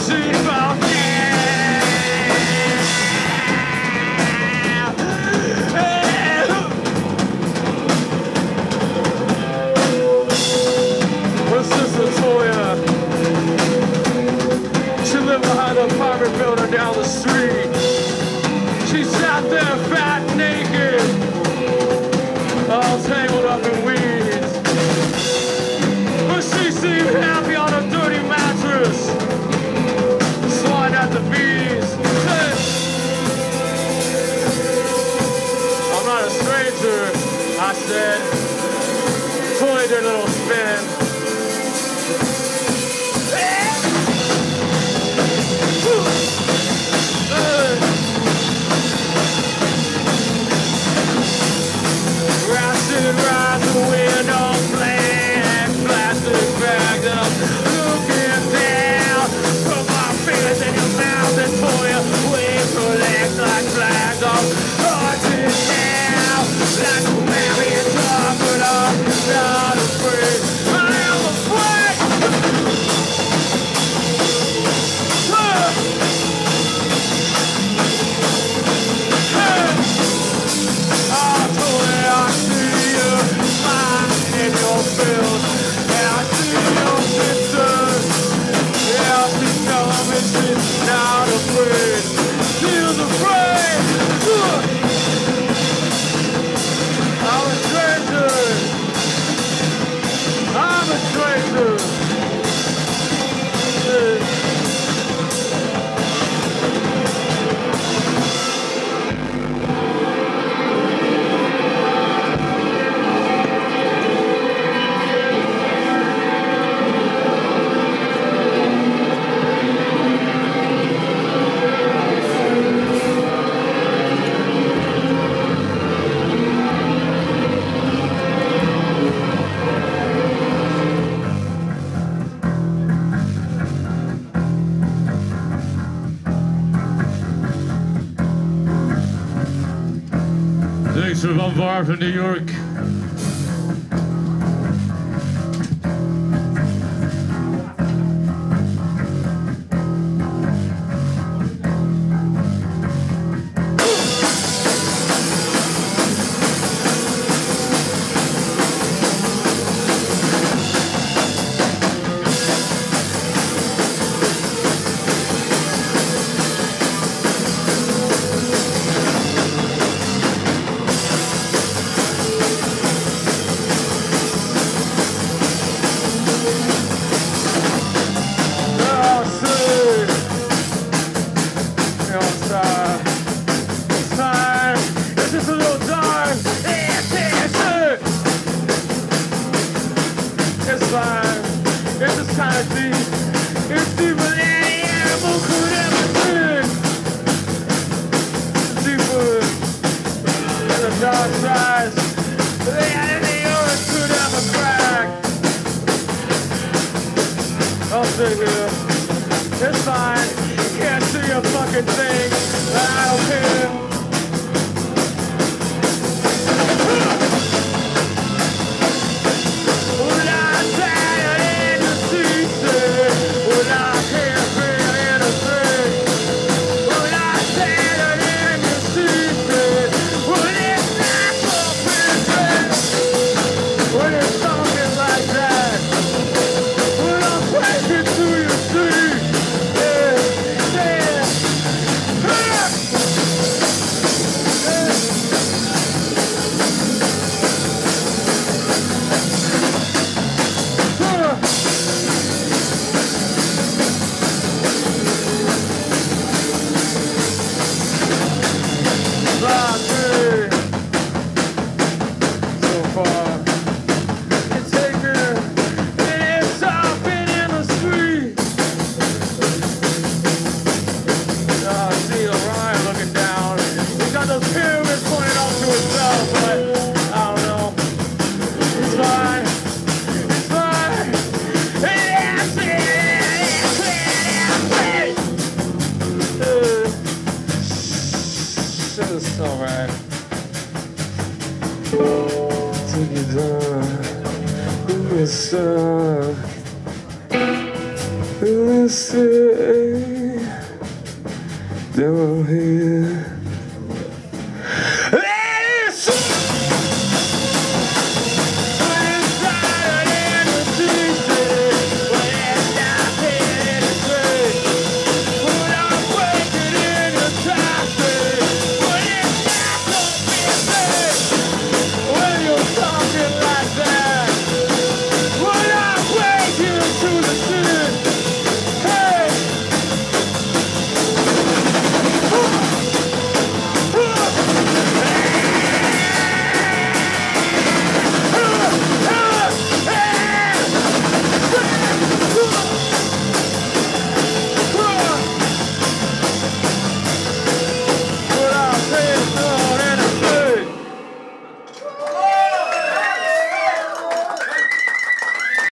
Down the street, she sat there fat and naked, all tangled up in weeds. But she seemed happy on a dirty mattress, swatting at the bees. Hey. I'm not a stranger, I said. Toy did a little spin. Ride the window, black plastic bags, and I'm looking down. Put my fingers in your mouth and pull you with your legs like flags. I'm hunting down like a man being talking up. Not afraid, I am afraid. Thanks for Von Bar from New York. It's fine, can't see a fucking thing, I don't care. When I stand in the seat, when I can't feel anything. When I stand in the seat, when it's not so when it's something like that. When I'm breaking through your street. Alright. Take it down. Ooh, it's to say down here.